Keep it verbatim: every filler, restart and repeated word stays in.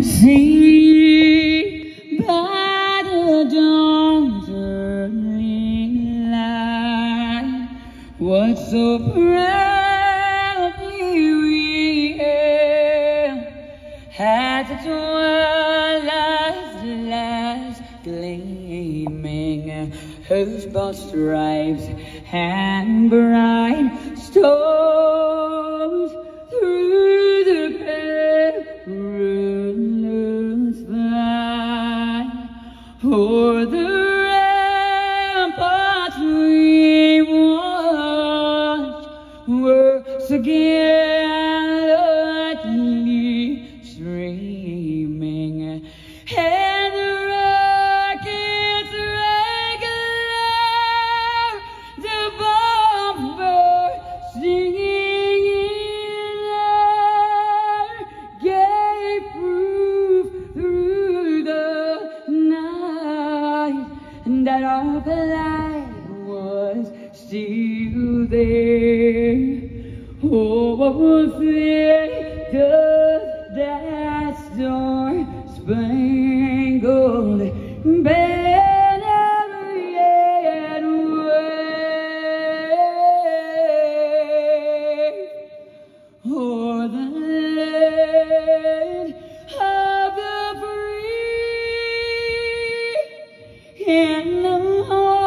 See by the dawn's early light what so proudly we hailed at the twilight's last gleaming, whose broad stripes and bright stars through the perilous fight o'er the ramparts we watched were again lightly streaming, and the rockets regular, the bombs bursting in air, gave proof through the night that our flag was still there. Oh, what fate does that star-spangled banner yet wave o'er the land of the free and the home